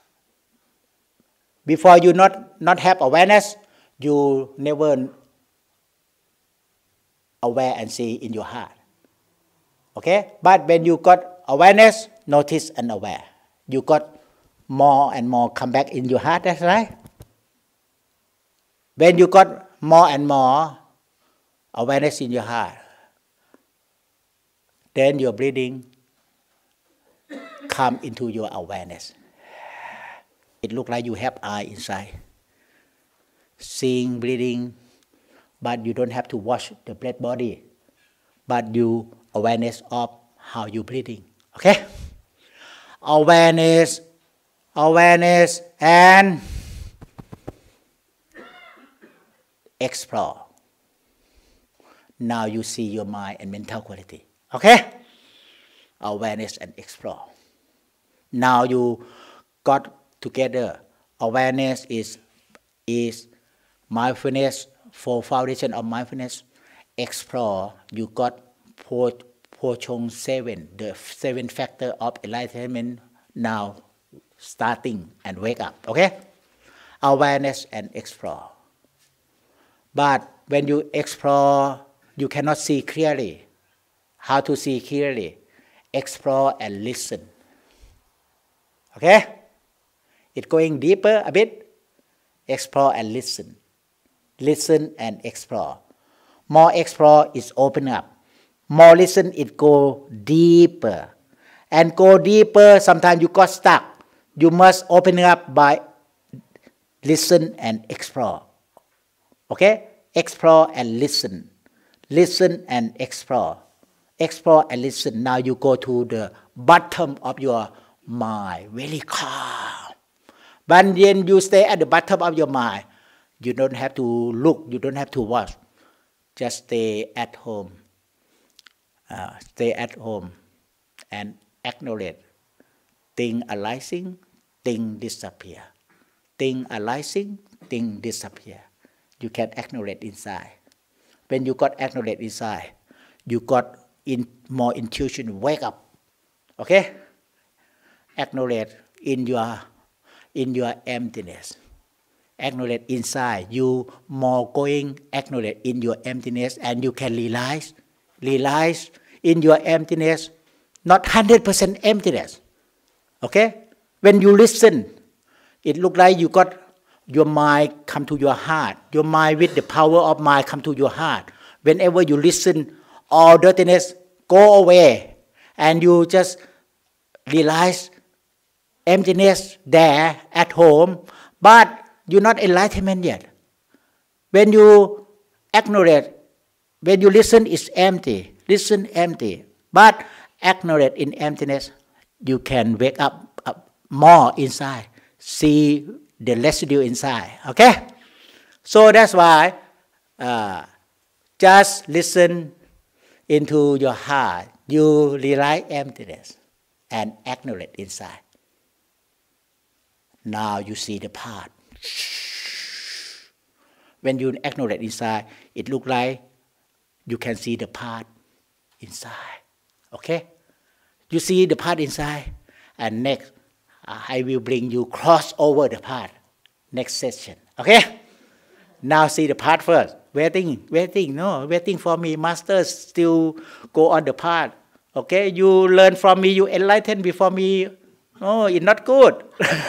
Before you not, not have awareness, you never aware and see in your heart. Okay? But when you got awareness, notice and aware. You got more and more come back in your heart, that's right. When you got more and more awareness in your heart, then your breathing come into your awareness. It looks like you have eye inside, seeing, breathing, but you don't have to watch the breath body, but you awareness of how you breathing. Okay? Awareness, awareness, and explore. Now you see your mind and mental quality. Okay? Awareness and explore. Now you got together. Awareness is, is mindfulness, for foundation of mindfulness. Explore, you got four, four chong seven, the seven factor of enlightenment. Now starting and wake up. Okay? Awareness and explore. But when you explore, you cannot see clearly. How to see clearly? Explore and listen. Okay? It's going deeper a bit. Explore and listen. Listen and explore. More explore is open up. More listen, it go deeper. And go deeper, sometimes you got stuck. You must open up by listen and explore. Okay? Explore and listen. Listen and explore. Explore and listen. Now you go to the bottom of your mind. Very calm. But when you stay at the bottom of your mind, you don't have to look, you don't have to watch. Just stay at home. uh, stay at home and acknowledge thing arising, thing disappear. Thing arising, thing disappear. You can acknowledge inside. When you got acknowledge inside, you got in more intuition, wake up. Okay? Acknowledge in your in your emptiness. Acknowledge inside. You more going acknowledge in your emptiness, and you can realize, realize in your emptiness, not one hundred percent emptiness. Okay? When you listen, it look like you got your mind come to your heart. Your mind with the power of mind come to your heart. Whenever you listen, all dirtiness go away, and you just realize emptiness there at home, but you're not enlightenment yet. When you acknowledge, when you listen, it's empty. Listen empty, but acknowledge in emptiness, you can wake up, up more inside, see the residue inside. Okay, so that's why uh, just listen into your heart. You realize emptiness and acknowledge inside. Now you see the path. When you acknowledge inside, it looks like you can see the path inside. Okay? You see the path inside, and next uh, I will bring you cross over the path. Next session. Okay? Now see the path first. Waiting, waiting, no, waiting for me. Master still go on the path. Okay? You learn from me, you enlighten before me. Oh, it's not good.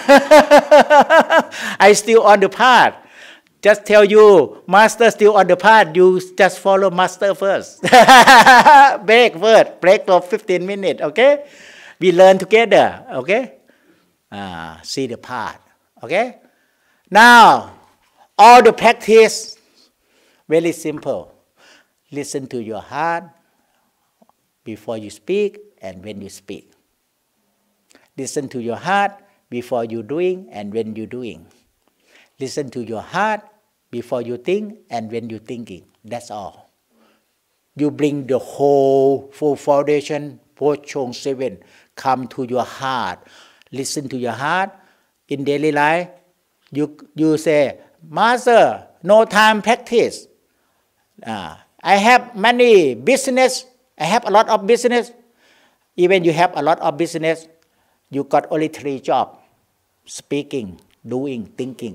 I still on the path. Just tell you, Master still on the path. You just follow Master first. Break first. Break for fifteen minutes. Okay? We learn together. Okay? Uh, see the path. Okay? Now, all the practice, very simple. Listen to your heart before you speak and when you speak. Listen to your heart before you doing and when you doing. Listen to your heart before you think and when you thinking. That's all. You bring the whole full foundation, Pochong seven, come to your heart. Listen to your heart. In daily life, you, you say, Master, no time practice. Uh, I have many business. I have a lot of business. Even you have a lot of business, you got only three jobs: speaking, doing, thinking.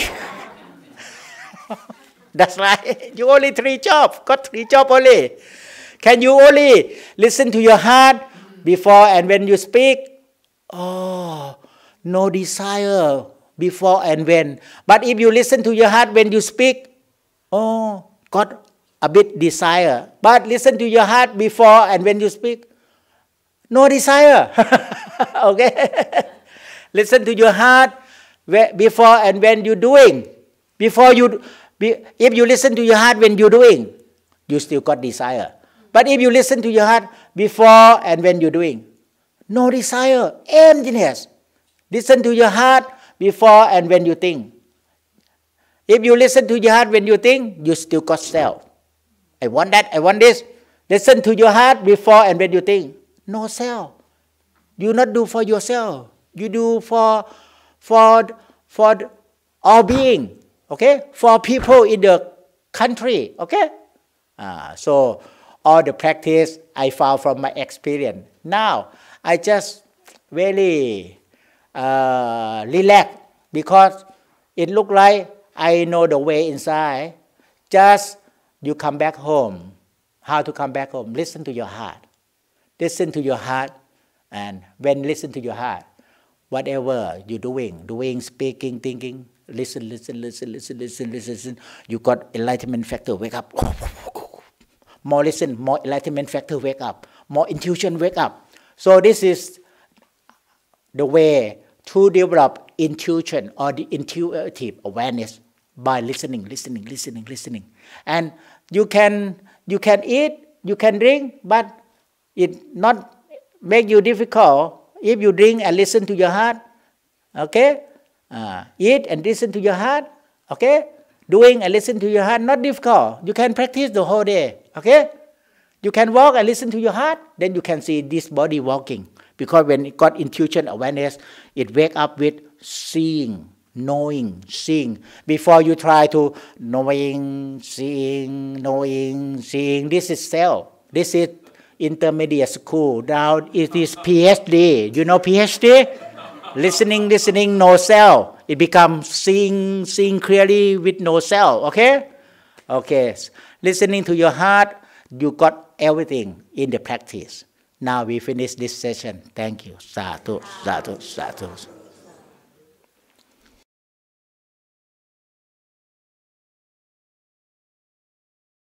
That's right. You only three jobs. Got three jobs only. Can you only listen to your heart before and when you speak? Oh, no desire before and when. But if you listen to your heart when you speak, oh, got a bit desire. But listen to your heart before and when you speak, no desire. Okay? Listen to your heart before and when you're doing. Before you, if you listen to your heart when you're doing, you still got desire. But if you listen to your heart before and when you're doing, no desire, emptiness. Listen to your heart before and when you think. If you listen to your heart when you think, you still got self. I want that, I want this. Listen to your heart before and when you think. No self. You not do for yourself. You do for, for, for all being. Okay? For people in the country. Okay? Uh, so, all the practice I found from my experience. Now, I just really uh, relax because it look like I know the way inside. Just you come back home. How to come back home? Listen to your heart. Listen to your heart, and when listen to your heart, whatever you're doing, doing, speaking, thinking, listen, listen, listen, listen, listen, listen, listen. You got enlightenment factor, wake up. More listen, more enlightenment factor, wake up. More intuition, wake up. So this is the way to develop intuition or the intuitive awareness by listening, listening, listening, listening. And you can you can eat, you can drink, but it not make you difficult if you drink and listen to your heart. Okay, uh, eat and listen to your heart. Okay, doing and listen to your heart, not difficult. You can practice the whole day. Okay, You can walk and listen to your heart, then you can see this body walking. Because when it got intuition awareness, it wake up with seeing, knowing, seeing. Before you try to knowing, seeing, knowing, seeing, this is self. This is intermediate school. Now it is P H D. You know P H D? Listening, listening, no self. It becomes seeing, seeing clearly with no self. Okay? Okay. Listening to your heart, you got everything in the practice. Now we finish this session. Thank you. Sadhu, sadhu, sadhu.